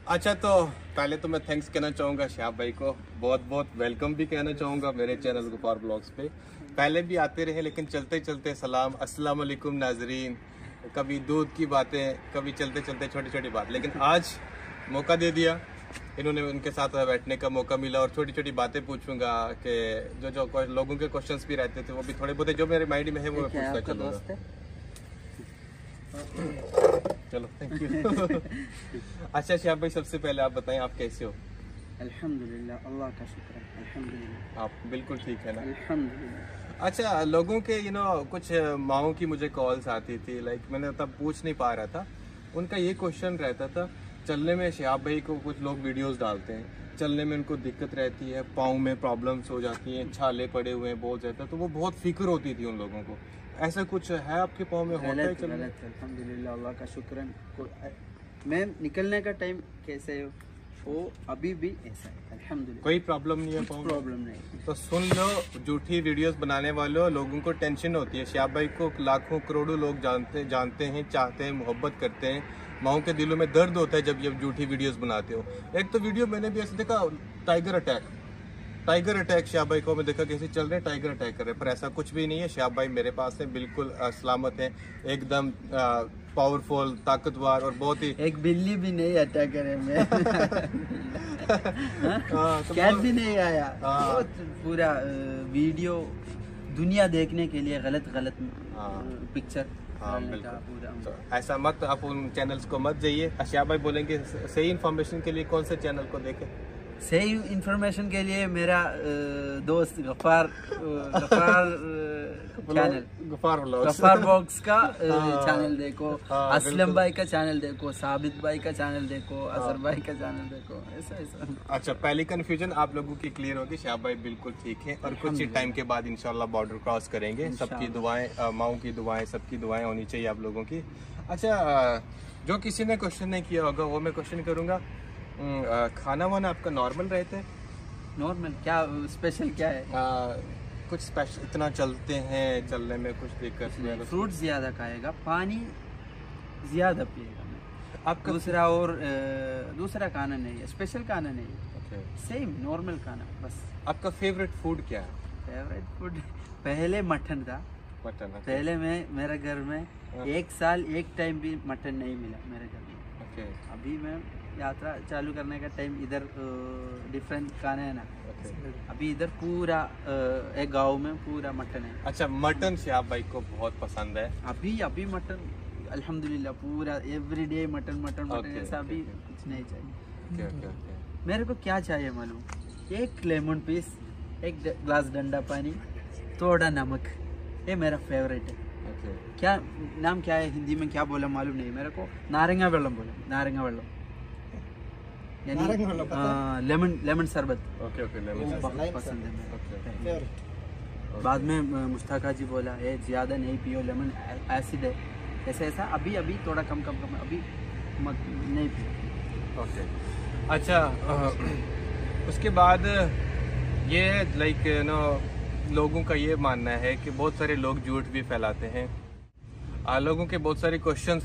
अच्छा, तो पहले तो मैं थैंक्स कहना चाहूँगा शाह भाई को, बहुत बहुत वेलकम भी कहना चाहूँगा मेरे चैनल गफ्फार ब्लॉग्स पे। पहले भी आते रहे लेकिन चलते चलते सलाम अस्सलाम वालेकुम नाजरीन, कभी दूध की बातें, कभी चलते चलते छोटी छोटी बात, लेकिन आज मौका दे दिया इन्होंने, उनके साथ बैठने का मौका मिला और छोटी छोटी बातें पूछूंगा कि जो लोगों के क्वेश्चंस भी रहते थे वो भी थोड़े बहुत जो मेरे माइंड में है वो मैं पूछता चलूँगा। चलो थैंक यू। अच्छा शाह भाई, सबसे पहले आप बताएं आप कैसे हो? अल्हम्दुलिल्लाह, अल्लाह का शुक्र है, अल्हम्दुलिल्लाह। आप बिल्कुल ठीक है ना? अल्हम्दुलिल्लाह। अच्छा, लोगों के कुछ माओं की मुझे कॉल्स आती थी, लाइक मैंने तब पूछ नहीं पा रहा था, उनका ये क्वेश्चन रहता था, चलने में शहाब भाई को कुछ लोग वीडियोस डालते हैं, चलने में उनको दिक्कत रहती है, पाँव में प्रॉब्लम्स हो जाती हैं, छाले पड़े हुए हैं बहुत ज़्यादा, तो वो बहुत फिक्र होती थी उन लोगों को। ऐसा कुछ है आपके पाँव में? होता है चलने? अल्हम्दुलिल्लाह, अल्लाह का शुक्र है। मैं निकलने का टाइम कैसे हो वो अभी भी ऐसा है, अल्हम्दुलिल्लाह। कोई प्रॉब्लम नहीं है? प्रॉब्लम नहीं। तो सुन लो झूठी वीडियोस बनाने वालों, लोगों को टेंशन होती है। शाह भाई को लाखों करोड़ों लोग जानते हैं, चाहते हैं, मोहब्बत करते हैं, माओं के दिलों में दर्द होता है जब ये झूठी वीडियोस बनाते हो। एक तो वीडियो मैंने भी ऐसे देखा, टाइगर अटैक शाह भाई को मैं देखा कैसे चल रहे हैं, टाइगर अटैक कर रहे हैं, पर ऐसा कुछ भी नहीं है। शाह भाई मेरे पास है, बिल्कुल सलामत है, एकदम पावरफुल, ताकतवर और बहुत ही। एक बिल्ली भी नहीं अटैक करे मैं। तो कैट भी नहीं आया। पूरा वीडियो दुनिया देखने के लिए गलत पिक्चर। हाँ बिल्कुल, तो ऐसा मत, आप उन चैनल्स को मत जाइए। शाह भाई बोलेंगे सही इन्फॉर्मेशन के लिए कौन से चैनल को देखें? सही इंफॉर्मेशन के लिए मेरा दोस्त गफ्फार चैनल, गफ्फार बॉक्स का चैनल देखो, असलम भाई का चैनल देखो, साबित भाई का चैनल देखो, अजहर भाई का चैनल देखो, ऐसा। अच्छा, पहली कंफ्यूजन आप लोगों की क्लियर होगी, शाह भाई बिल्कुल ठीक है और कुछ ही टाइम के बाद इंशाल्लाह बॉर्डर क्रॉस करेंगे। सबकी दुआएं, माओं की दुआएं, सबकी दुआएं होनी चाहिए आप लोगों की। अच्छा, जो किसी ने क्वेश्चन नहीं किया होगा वो मैं क्वेश्चन करूँगा, खाना वाना आपका नॉर्मल रहता है? नॉर्मल क्या, स्पेशल क्या है? कुछ स्पेशल? इतना चलते हैं, चलने में कुछ दिक्कत नहीं? फ्रूट ज्यादा खाएगा, पानी ज्यादा पिएगा। आपका दूसरा खाना नहीं है, स्पेशल खाना नहीं है, सेम नॉर्मल खाना बस। आपका फेवरेट फूड क्या है? फेवरेट फूड पहले मटन था। मटन? पहले मेरे घर में एक साल एक टाइम भी मटन नहीं मिला मेरे घर में। अभी मैं यात्रा चालू करने का टाइम इधर डिफरेंट खाना है ना। अभी इधर पूरा एक गांव में पूरा मटन है। अच्छा, मटन शाह भाई को बहुत पसंद है? अभी मटन अल्हम्दुलिल्लाह, पूरा एवरीडे मटन। ऐसा अभी कुछ नहीं चाहिए। मेरे को क्या चाहिए मालूम? एक लेमन पीस, एक ग्लास ठंडा पानी, थोड़ा नमक, ये मेरा फेवरेट है। क्या नाम क्या है हिंदी में, क्या बोला मालूम नहीं मेरे को, नारंगा वेल्लम बोला, नारंगा वेल्लम यानी लेमन शरबत। लेमन बहुत पसंद है मेरे। बाद में मुश्ताका जी बोला ये ज़्यादा नहीं पियो, लेमन एसिड है, ऐसा अभी थोड़ा कम अभी मत नहीं पियो। अच्छा, उसके बाद ये लाइक लोगों का ये मानना है कि बहुत सारे लोग झूठ भी फैलाते हैं। लोगों के बहुत सारे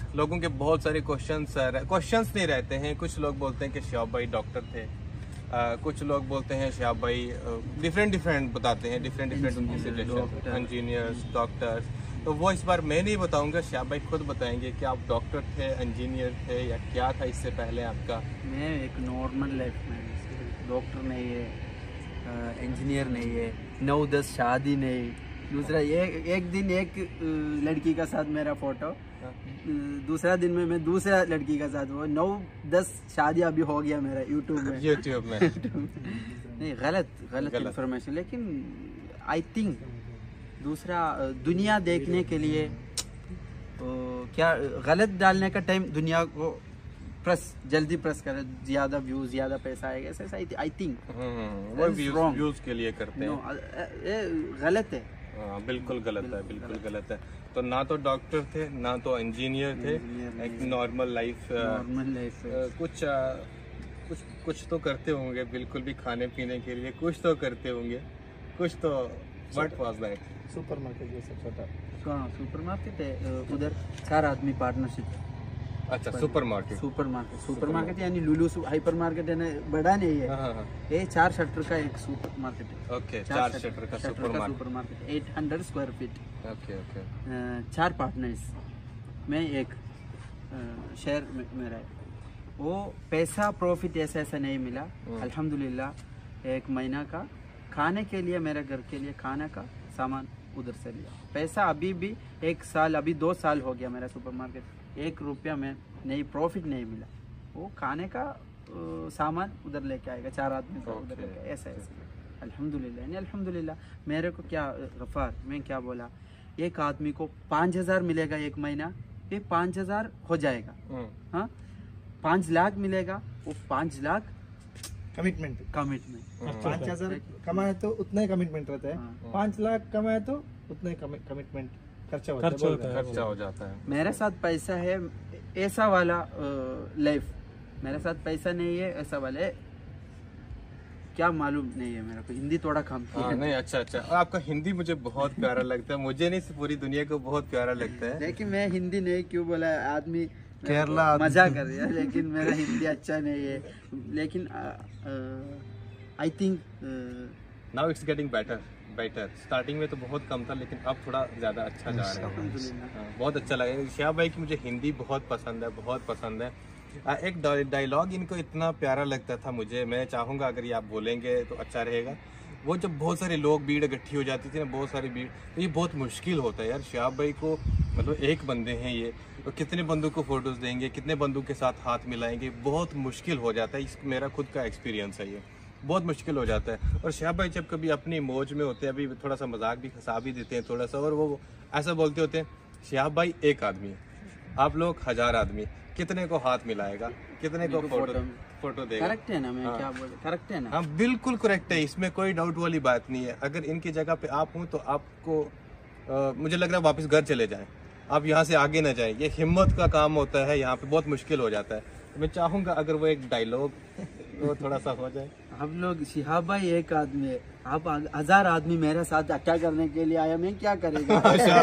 क्वेश्चंस नहीं रहते हैं। कुछ लोग बोलते हैं कि शाह भाई डॉक्टर थे, कुछ लोग बोलते हैं शाह भाई डिफरेंट बताते हैं, डिफरेंट उनकी सिचुएशन, इंजीनियर्स, डॉक्टर्स। तो वो इस बार मैं नहीं बताऊंगा, शाह भाई खुद बताएंगे कि आप डॉक्टर थे, इंजीनियर थे या क्या था इससे पहले आपका? मैं एक नॉर्मल लाइफ में, डॉक्टर नहीं है, इंजीनियर नहीं है, 9-10 शादी नहीं। दूसरा एक दिन एक लड़की का साथ मेरा फोटो, दूसरा दिन में मैं दूसरा लड़की का साथ, वो 9-10 शादी अभी हो गया मेरा यूट्यूब में। नहीं, गलत इंफॉर्मेशन, लेकिन आई थिंक दूसरा दुनिया देखने के लिए क्या गलत डालने का टाइम दुनिया को जल्दी प्रेस करे, ज्यादा व्यूज, ज्यादा पैसा आएगा, ऐसा आई थिंक वो व्यूज के लिए करते हैं। गलत है। बिल्कुल गलत है। तो ना तो डॉक्टर थे, ना तो इंजीनियर थे, एक नॉर्मल लाइफ कुछ तो करते होंगे, बिल्कुल भी खाने पीने के लिए कुछ तो करते होंगे, कुछ तो। What was that? सुपरमार्केट जैसा छोटा। हाँ, सुपरमार्केट है उधर, 4 आदमी पार्टनरशिप। अच्छा, सुपरमार्केट। सुपरमार्केट यानी लुलु हाइपर मार्केट है ना, बड़ा नहीं है। हाँ। ये 4 शटर का एक सुपर मार्केट है। ओके, 4 शटर का supermarket 800 square feet. Okay. 4 partners में एक शेयर मेरा है। वो पैसा प्रॉफिट ऐसा नहीं मिला, अल्हम्दुलिल्लाह। 1 महीना का खाने के लिए, मेरे घर के लिए खाने का सामान उधर से लिया। पैसा अभी भी 1 साल, अभी 2 साल हो गया मेरा सुपरमार्केट, 1 रुपया में नहीं प्रॉफिट नहीं मिला। वो खाने का सामान उधर लेके आएगा, 4 आदमी का उधर लेके, ऐसा अल्हम्दुलिल्लाह। यानी अल्हम्दुलिल्लाह मेरे को क्या गफार, मैं क्या बोला, एक आदमी को 5000 मिलेगा 1 महीना, ये 5000 हो जाएगा। हाँ, 5 लाख मिलेगा, वो 5 लाख कमिटमेंट। 5000 कमाए तो उतना ही कमिटमेंट रहता है, 5 लाख कमाए तो उतना ही कमिटमेंट खर्चा हो जाता है। मेरे साथ पैसा है, ऐसा वाला लाइफ। मेरे साथ पैसा नहीं है, ऐसा वाले क्या मालूम नहीं है मेरे को, हिंदी थोड़ा कम है। नहीं, अच्छा। आपका हिंदी मुझे बहुत प्यारा लगता है, मुझे नहीं पूरी दुनिया को बहुत प्यारा लगता है। लेकिन मैं हिंदी नहीं, क्यों बोला, आदमी केरला मजा कर रहा है, लेकिन मेरा हिंदी अच्छा नहीं है। लेकिन I think now it's getting better. Starting में तो बहुत कम था, लेकिन अब थोड़ा ज्यादा अच्छा जा रहा है। बहुत अच्छा लगा शिहाब भाई की, मुझे हिंदी बहुत पसंद है। एक डायलॉग इनको इतना प्यारा लगता था मुझे, मैं चाहूँगा अगर ये आप बोलेंगे तो अच्छा रहेगा। वो जब बहुत सारे लोग भीड़ इकट्ठी हो जाती थी ना, बहुत सारी भीड़, तो ये बहुत मुश्किल होता है यार। शिहाब भाई को मतलब एक बंदे हैं ये, तो कितने बंदों को फोटोज़ देंगे, कितने बंदों के साथ हाथ मिलाएंगे, बहुत मुश्किल हो जाता है। मेरा खुद का एक्सपीरियंस है, ये बहुत मुश्किल हो जाता है। और शिहाब भाई जब कभी अपनी मौज में होते हैं, अभी थोड़ा सा मजाक भी हंसा भी देते हैं थोड़ा सा, और वो ऐसा बोलते होते हैं, शिहाब भाई 1 आदमी है, आप लोग 1000 आदमी, कितने को हाथ मिलाएगा, कितने को फोटो देगा। करेक्ट है ना, मैं क्या बोल, करेक्ट है ना। हाँ, बिल्कुल करेक्ट है, इसमें कोई डाउट वाली बात नहीं है। अगर इनकी जगह पे आप हूँ तो आपको मुझे लग रहा है वापस घर चले जाएं, आप यहाँ से आगे ना जाएं। ये हिम्मत का काम होता है, यहाँ पे बहुत मुश्किल हो जाता है। तो मैं चाहूँगा अगर वो एक डायलॉग वो थोड़ा सा हो जाए। हम लोग शिहाब भाई 1 आदमी है, आप 1000 आदमी मेरे साथ क्या करने के लिए आया, मैं क्या करेगा।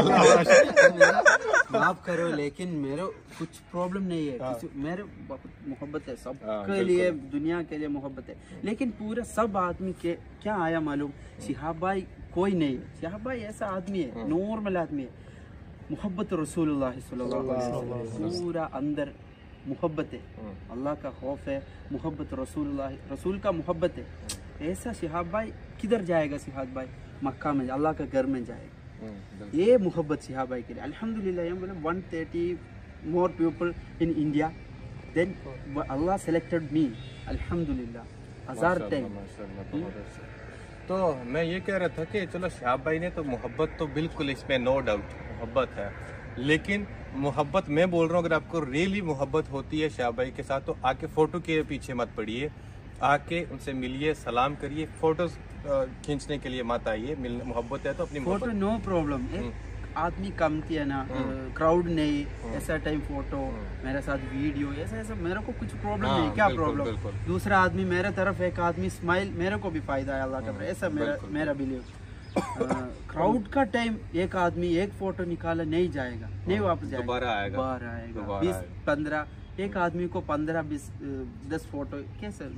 माफ करो, लेकिन मेरे कुछ प्रॉब्लम नहीं है, मेरे बहुत मोहब्बत है सबके लिए, दुनिया के लिए मोहब्बत है। लेकिन पूरे सब आदमी के क्या आया मालूम, शिहाब भाई कोई नहीं है। शिहाब भाई ऐसा आदमी है, नॉर्मल आदमी है। मोहब्बत रसूलुल्लाह सल्लल्लाहु अलैहि वसल्लम, पूरा अंदर मोहब्बत है, अल्लाह का खौफ है, मोहब्बत रसूल का मोहब्बत है। ऐसा शिहाब भाई किधर जाएगा, शिहाब भाई मक्का में, अल्लाह का घर में जाएगा। ये मोहब्बत शिहाब भाई के लिए अल्हम्दुलिल्लाह। 130 more people in India, then Allah selected me अल्हम्दुलिल्लाह 1000 टाइम। तो मैं ये कह रहा था कि चलो शिहाब भाई ने तो मोहब्बत तो बिल्कुल, इसमें नो डाउट मोहब्बत है, लेकिन मोहब्बत मैं बोल रहा हूँ, अगर आपको रियली मोहब्बत होती है शिहाब भाई के साथ तो आके फोटो के पीछे मत पड़िए, आके उनसे मिलिए, सलाम करिए, फोटोज खींचने के लिए मत आइए। मोहब्बत है तो अपनी फोटो नो प्रॉब्लम। आदमी कम थी है ना, क्राउड नहीं, ऐसा टाइम फोटो मेरे साथ वीडियो ऐसा मेरे को कुछ प्रॉब्लम नहीं। क्या प्रॉब्लम, दूसरा आदमी मेरे तरफ, एक आदमी स्माइल, मेरे को भी फायदा है अल्लाह का, ऐसा मेरा बिलीव। क्राउड का टाइम एक आदमी एक फोटो निकाला नहीं जाएगा, नहीं वापस जाएगा, दोबारा आएगा 20-15, एक आदमी को 15-20-10 फोटो कैसे।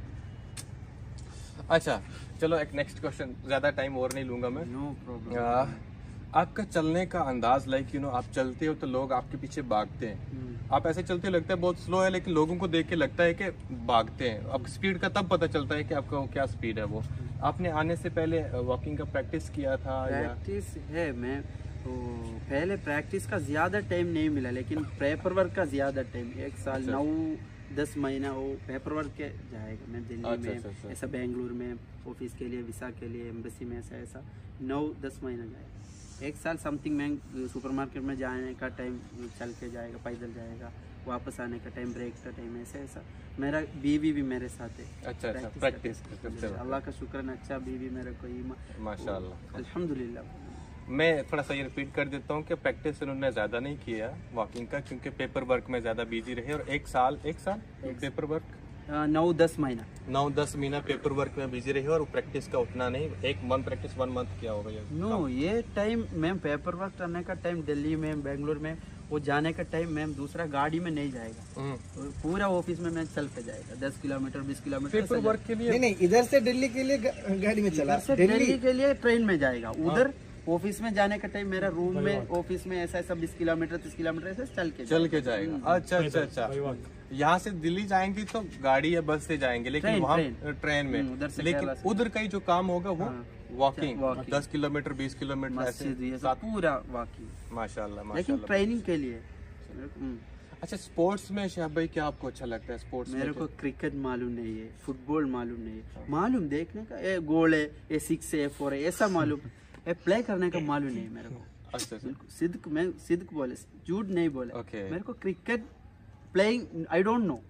अच्छा चलो एक नेक्स्ट क्वेश्चन, ज्यादा टाइम और नहीं लूंगा मैं। No problem. आपका चलने का अंदाज, लाइक आप चलते हो तो लोग आपके पीछे भागते हैं, आप ऐसे चलते लगता है बहुत स्लो है, लेकिन लोगों को देख के लगता है कि भागते हैं। अब स्पीड का तब पता चलता है कि आपका क्या स्पीड है। वो आपने आने से पहले वॉकिंग का प्रैक्टिस किया था? प्रैक्टिस है, मैं तो पहले प्रैक्टिस का ज्यादा टाइम नहीं मिला, लेकिन पेपर वर्क का ज्यादा टाइम, 1 साल 9-10 महीना वो पेपर वर्क के जाएगा। मैं दिल्ली में ऐसा, बेंगलुरु में ऑफिस के लिए, वीसा के लिए, एम्बेसी में ऐसा 9-10 महीना जाएगा। 1 साल समथिंग मैं सुपरमार्केट में जाने का टाइम चल के जाएगा, पैदल जाएगा, वापस आने का टाइम, ब्रेक का टाइम, ऐसा मेरा बीवी भी मेरे साथ है। अच्छा प्रैक्टिस अल्लाह का शुक्र है, अच्छा बीवी मेरे को, माशाल्लाह अल्हम्दुलिल्लाह। मैं थोड़ा सा ये रिपीट कर देता हूँ कि प्रैक्टिस उन्होंने ज़्यादा नहीं किया वॉकिंग का, क्योंकि पेपर वर्क में ज़्यादा बिजी रहे। और 1 साल पेपर वर्क 9-10 महीना 9-10 महीना पेपर वर्क में बिजी रहे, और प्रैक्टिस का उतना नहीं। 1 मंथ प्रैक्टिस, 1 मंथ क्या होगा नो, ये टाइम मैं पेपर वर्क करने का टाइम दिल्ली में, बेंगलुरु में वो जाने का टाइम मैम दूसरा गाड़ी में नहीं जाएगा, तो पूरा ऑफिस में मैं चल के जाएगा 10 किलोमीटर 20 किलोमीटर पेपर वर्क के लिए नहीं, इधर से दिल्ली के लिए गाड़ी में चला, दिल्ली के लिए ट्रेन में जाएगा, उधर ऑफिस में जाने का टाइम मेरा रूम में ऑफिस में ऐसा 20 किलोमीटर 30 किलोमीटर ऐसे चल के जाएगा। अच्छा, यहाँ से दिल्ली जाएंगे तो गाड़ी या बस से जाएंगे, लेकिन वहाँ ट्रेन में, लेकिन उधर का ही जो काम होगा वो वॉकिंग 10 किलोमीटर 20 किलोमीटर ऐसे पूरा वॉकिंग माशाल्लाह। लेकिन ट्रेनिंग के लिए। अच्छा, स्पोर्ट्स में शहाब भाई क्या आपको अच्छा लगता है? स्पोर्ट्स मेरे को क्रिकेट मालूम नहीं है, फुटबॉल मालूम नहीं है, मालूम देखने का ये गोल है, ये 6 है 4 है ऐसा मालूम, ये प्ले करने का मालूम नहीं है मेरे को। अच्छा, मैं सिद्क बोले, झूठ नहीं बोले। मेरे को cricket playing I don't know,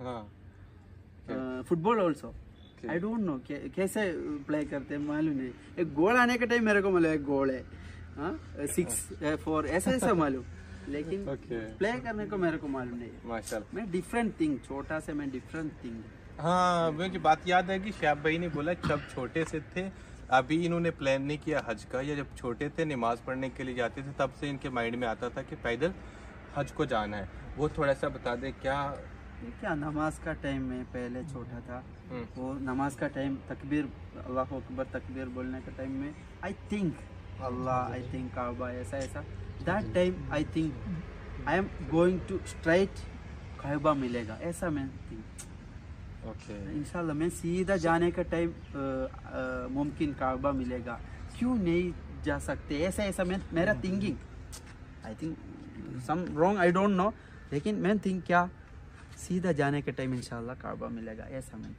football also I don't know कैसे प्ले करते हैं मालूम नहीं। एक गोल आने के टाइम मेरे को मालूम एक गोल है 6 4 ऐसा मालूम, लेकिन प्ले करने को मेरे को मालूम नहीं है। माशाल्लाह, मैं डिफरेंट थिंग, छोटा से मैं डिफरेंट थिंग। हाँ, मुझे बात याद है कि शहाब भाई ने बोला जब छोटे से थे, अभी इन्होंने प्लान नहीं किया हज का, या जब छोटे थे नमाज पढ़ने के लिए जाते थे तब से इनके माइंड में आता था कि पैदल हज को जाना है। वो थोड़ा सा बता दे क्या नमाज का टाइम में पहले छोटा था, वो नमाज का टाइम तकबीर अल्लाह अकबर तकबीर बोलने का टाइम में I think Allah, I think Kaaba, ऐसा that time I think I am going to straight Kaaba मिलेगा, ऐसा मैं थिंक। इंशाल्लाह मैं सीधा जाने का टाइम मुमकिन काबा मिलेगा, क्यों नहीं जा सकते, ऐसा मैं मेरा thinking. I think some wrong, I don't know, लेकिन मैं थिंक क्या सीधा जाने के टाइम इंशाल्लाह काबा मिलेगा, ऐसा मैं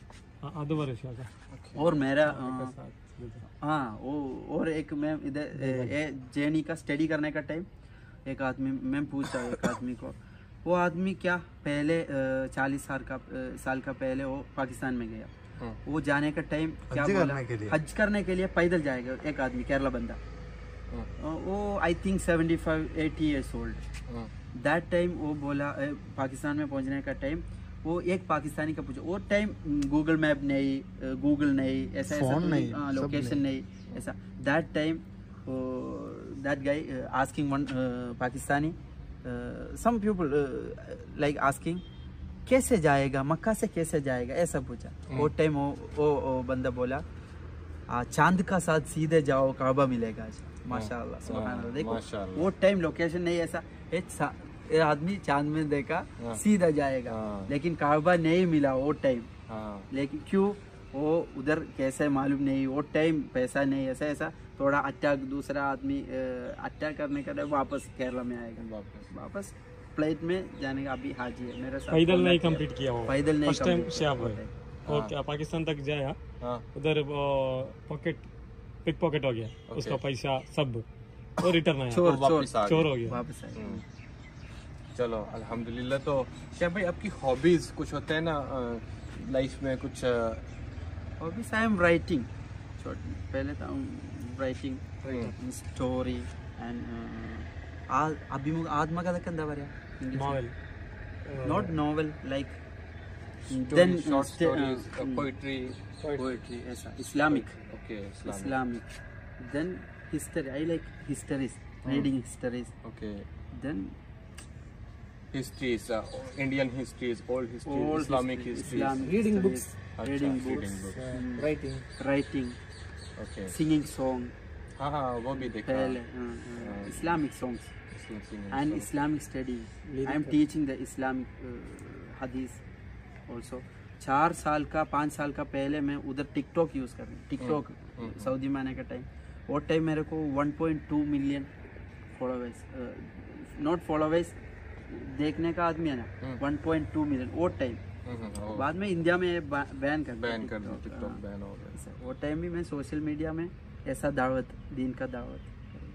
थिंक। और मेरा हाँ वो और एक मैं इधर जेनी का स्टडी करने का टाइम एक आदमी मैं पूछा, एक आदमी को, वो आदमी क्या पहले 40 साल का पहले वो पाकिस्तान में गया, वो जाने का टाइम क्या बोला, हज करने के लिए पैदल जाएगा एक आदमी केरला बंदा, वो I think 75-80 years old. That time वो बोला पाकिस्तान में पहुंचने का टाइम वो एक पाकिस्तानी का पूछा, वो टाइम गूगल मैप नहीं, गूगल नहीं, ऐसा लोकेशन नहीं ऐसा। That time that guy asking one Pakistani, some people like asking कैसे जाएगा, मक्का से कैसे जाएगा, ऐसा पूछा। वो टाइम वो बंदा बोला चांद का साथ सीधे जाओ काबा मिलेगा। माशाल्लाह सुभान अल्लाह। देखो वो टाइम लोकेशन नहीं ऐसा, एक आदमी चांद में देखा सीधा जाएगा, लेकिन काबा नहीं मिला वो टाइम। लेकिन क्यों वो उधर कैसे मालूम नहीं, वो टाइम पैसा नहीं, ऐसा थोड़ा अटैक, दूसरा आदमी अटैक करने का वापस केरला में आएगा, वापस फ्लाइट में जाने का। अभी हाजी है मेरा साथ, पैदल नहीं कंप्लीट किया वो, पैदल नहीं फर्स्ट टाइम शहाब भाई। और क्या पाकिस्तान तक जाया, उधर पिक पॉकेट हो गया, उसका पैसा सब, और रिटर्न आया, चोर हो गया वापस आया। चलो अल्हम्दुलिल्लाह। तो क्या भाई आपकी हॉबीज कुछ होता है ना लाइफ में, कुछ हॉबीज? आई एम राइटिंग, पहले था राइटिंग स्टोरी एंड अभिमुख आत्मकथा എന്താ പറയാ, novel, not novel, like then short stories, poetry ऐसा, Islamic, okay, Islamic, then history, I like histories, reading histories, okay, then histories, Indian histories, old history, Islamic history, reading books, writing, okay, singing song, हाँ वो भी देखा पहले, Islamic songs and Islamic study. I am teaching the Islamic hadith also. 4 साल का 5 साल का पहले मैं उधर टिकटॉक यूज कर रहा हूँ, टिकटॉक सऊदी में आने का टाइम। वो टाइम मेरे को 1.2 मिलियन फॉलोवर्स, नॉट फॉलोवर्स, देखने का आदमी है ना, 1.2 मिलियन वो टाइम। बाद में इंडिया में बैन कर टिकटॉक बैन हो गया। वो टाइम भी मैं सोशल मीडिया में ऐसा दावत, दीन का दावत।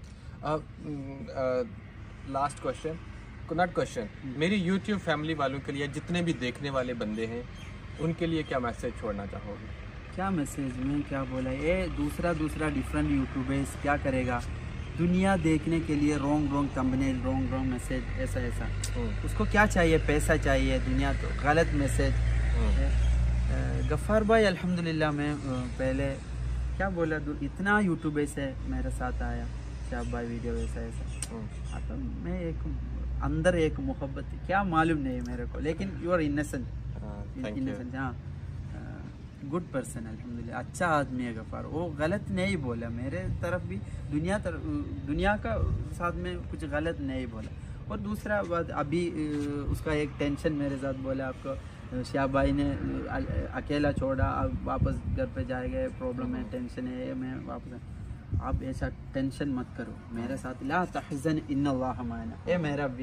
लास्ट क्वेश्चन, नॉट क्वेश्चन, मेरी यूट्यूब फैमिली वालों के लिए, जितने भी देखने वाले बंदे हैं उनके लिए क्या मैसेज छोड़ना चाहोगे? क्या मैसेज में क्या बोला, ये दूसरा डिफरेंट यूट्यूबर्स क्या करेगा, दुनिया देखने के लिए रॉन्ग थंबनेल, रॉन्ग मैसेज, ऐसा उसको क्या चाहिए, पैसा चाहिए, दुनिया तो गलत मैसेज। गफ्फार भाई अल्हम्दुलिल्लाह मैं पहले क्या बोला, इतना यूट्यूबर्स है मेरे साथ आया, शहाब भाई वीडियो ऐसा। तो मैं एक अंदर एक मोहब्बत है, क्या मालूम नहीं मेरे को, लेकिन यू आर इनोसेंट। हाँ, गुड पर्सन अल्हम्दुलिल्लाह, अच्छा आदमी है गफ़ार, वो गलत नहीं बोला मेरे तरफ भी, दुनिया का साथ में कुछ गलत नहीं बोला। और दूसरा बात, अभी उसका एक टेंशन मेरे साथ बोला, आपको शाह भाई ने अकेला छोड़ा, अब वापस घर पे जाएंगे, प्रॉब्लम है, टेंशन है, मैं वापस, आप ऐसा टेंशन मत करो मेरे साथ, ला तहज़न इन्नल्लाह माना, ये मेरा भी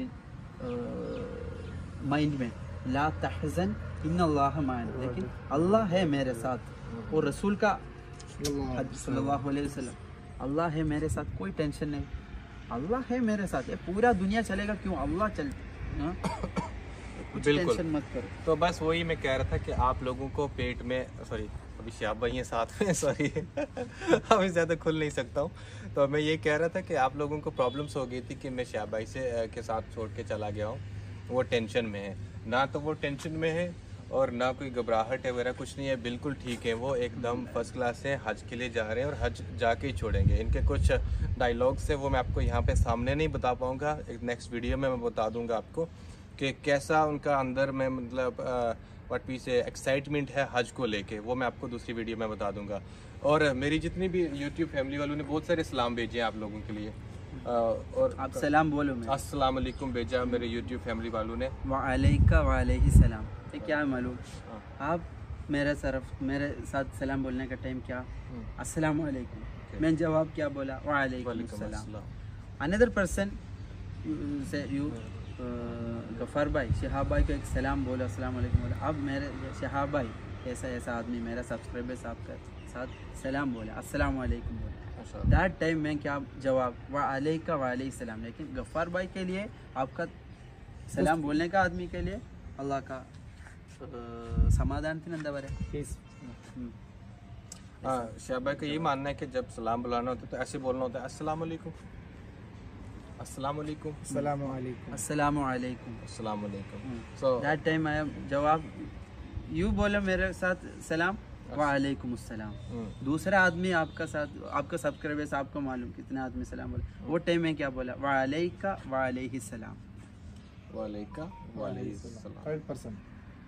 माइंड में, ला तहज़न इन्नल्लाह माना, लेकिन अल्लाह है मेरे साथ, और रसूल का सल्लल्लाहु अलैहि वसल्लम, अल्लाह है मेरे साथ, कोई टेंशन नहीं, अल्लाह है मेरे साथ, ये पूरा दुनिया चलेगा क्यों, अल्लाह चल, बिल्कुल टेंशन मत करो। तो बस वही मैं कह रहा था कि आप लोगों को पेट में, सॉरी अभी शाह भाई हैं साथ में, सॉरी अभी ज़्यादा खुल नहीं सकता हूँ, तो मैं ये कह रहा था कि आप लोगों को प्रॉब्लम्स हो गई थी कि मैं शाह भाई से के साथ छोड़ के चला गया हूँ, वो टेंशन में है ना, तो वो टेंशन में है और ना कोई घबराहट है वगैरह कुछ नहीं है, बिल्कुल ठीक है, वो एकदम फर्स्ट क्लास है, हज के लिए जा रहे हैं और हज जाके ही छोड़ेंगे। इनके कुछ डायलॉग्स है वो मैं आपको यहाँ पे सामने नहीं बता पाऊँगा, एक नेक्स्ट वीडियो में मैं बता दूँगा आपको कि कैसा उनका अंदर में मतलब व्हाट वी से एक्साइटमेंट है हज को लेके, वो मैं आपको दूसरी वीडियो में बता दूँगा। और मेरी जितनी भी यूट्यूब फैमिली वालों ने बहुत सारे सलाम भेजे हैं आप लोगों के लिए, और आप सलाम बोलो, मैं अस्सलाम वालेकुम भेजा मेरे यूट्यूब फैमिली वालों ने, वालेका वालेही सलाम। ये क्या है मालूम, आप मेरे साथ सलाम बोलने का टाइम क्या, अस्सलाम वालेकुम, मैं जवाब क्या बोला, वालेकुम सलाम। अनदर पर्सन से यू गफ़ार भाई, शहाब भाई को एक सलाम बोला, अस्सलाम वालेकुम बोला, अब मेरे शहाब भाई ऐसा आदमी मेरा सब्सक्राइबर्स आपका साथ सलाम बोला, अस्सलाम वालेकुम बोला, दैट टाइम मैं क्या जवाब, वालेका वालेही सलाम। लेकिन गफ़ार भाई के लिए, आपका सलाम बोलने का आदमी के लिए अल्लाह का समाधान थी नंदा बरे। शाह भाई का ये मानना है कि जब सलाम बुलाना होता है तो ऐसे बोलना होता है, अस्सलाम वालेकुम, अस्सलाम वालेकुम, अस्सलाम वालेकुम, अस्सलाम वालेकुम, अस्सलाम वालेकुम। सो दैट टाइम आई जवाब यू बोला मेरे साथ सलाम, वालेकुम अस्सलाम। दूसरा आदमी आपका साथ, आपका सब्सक्राइबर्स, आपको मालूम कितने आदमी सलाम बोले, वो टाइम में क्या बोला, वालेका वालेही सलाम, वालेका वालेही सलाम, third person,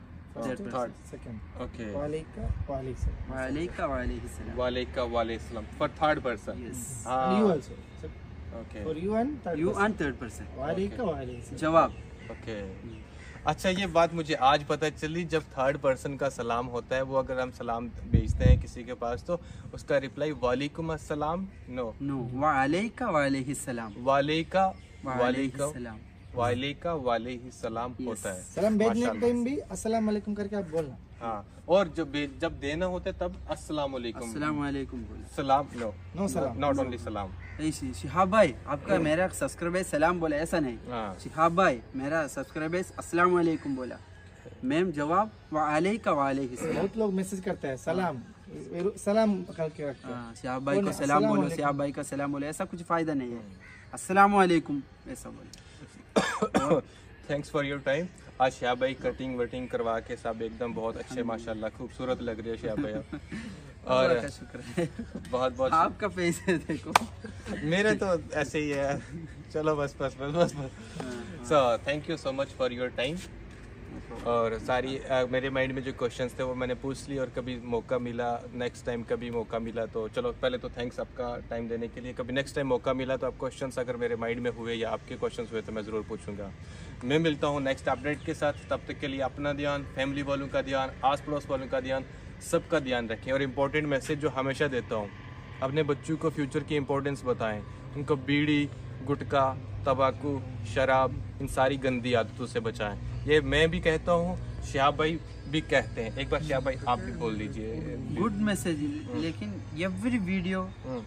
third second, okay, वालेका वालेही सलाम, वालेका वालेही सलाम, वालेका वालेही सलाम for third person, yes, you also, okay, for you and third you person, and third person, वालेका वालेही सलाम, जवाब। ओके। अच्छा, ये बात मुझे आज पता चली, जब थर्ड पर्सन का सलाम होता है, वो अगर हम सलाम भेजते हैं किसी के पास तो उसका रिप्लाई वालेकुम अस्सलाम, नो वालेका वालेही सलाम, वालेका वालेही सलाम, वालेका वालेही सलाम होता है। सलाम भेजने माशाल्लाह। के टाइम भी अस्सलाम वालेकुम करके आप बोलना, हाँ, और जब देना होता है तब अस्सलाम वालेकुम, अस्सलाम वालेकुम बोला, सलाम, नो सलाम, नॉट ओनली सलाम। ऐसी शिहाब भाई आपका मेरा सब्सक्राइबर सलाम बोला, ऐसा नहीं, हाँ, शिहाब भाई मेरा सब्सक्राइबर अस्सलाम वालेकुम बोला, मैम जवाब वालेका वालेही सलाम। बहुत लोग मैसेज करते हैं सलाम सलाम करके रखते हैं, हाँ, शिहाब भाई को सलाम बोलो, शिहाब भाई का सलाम बोलो, ऐसा कुछ फायदा नहीं है, अस्सलाम वालेकुम ऐसा बोलो। Thanks for your time. आज शाह भाई कटिंग वटिंग करवा के सब एकदम बहुत अच्छे, माशाल्लाह खूबसूरत लग रही है शाह भाई आप। और का शुक्र है, बहुत बहुत आपका पैसे देखो, मेरे तो ऐसे ही है, चलो बस बस बस बस बस। So thank you so much for your time. और सारी मेरे माइंड में जो क्वेश्चंस थे वो मैंने पूछ ली, और कभी मौका मिला, नेक्स्ट टाइम कभी मौका मिला तो चलो, पहले तो थैंक्स आपका टाइम देने के लिए, कभी नेक्स्ट टाइम मौका मिला तो आप क्वेश्चंस अगर मेरे माइंड में हुए या आपके क्वेश्चंस हुए तो मैं ज़रूर पूछूंगा। मैं मिलता हूँ नेक्स्ट अपडेट के साथ, तब तक के लिए अपना ध्यान, फैमिली वालों का ध्यान, आस पड़ोस वालों का ध्यान, सबका ध्यान रखें। और इम्पोर्टेंट मैसेज जो हमेशा देता हूँ, अपने बच्चों को फ्यूचर की इम्पोर्टेंस बताएं, उनको बीड़ी, गुटखा, तंबाकू, शराब, इन सारी गंदी आदतों से बचाएं। ये मैं भी कहता हूँ, शाह भाई भी कहते हैं। एक बार शाह भाई आप भी बोल दीजिए। गुड मैसेज, लेकिन every video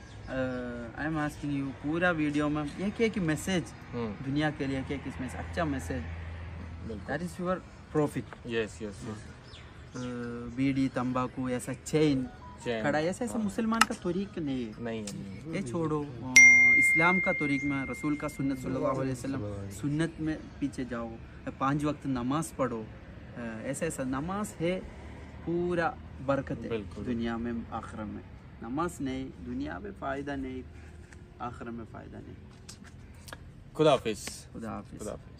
I am asking you, पूरा वीडियो में एक मैसेज दुनिया के लिए, एक मैसेज, अच्छा message, that is your profit. Yes yes yes. बीड़ी, तंबाकू, ऐसा चेन खड़ा, ऐसा मुसलमान का तरीक नहीं है, नहीं, ये छोड़ो, इस्लाम का तरीक में, रसूल का सुन्नत सल्लल्लाहु अलैहि वसल्लम सुन्नत में पीछे जाओ, 5 वक्त नमाज पढ़ो, ऐसा नमाज है पूरा बरकत है दुनिया में आखिरत में, नमाज नहीं दुनिया में फ़ायदा नहीं, आखिरत में फ़ायदा नहीं। खुदा हाफिज़। खुदा हाफिज़।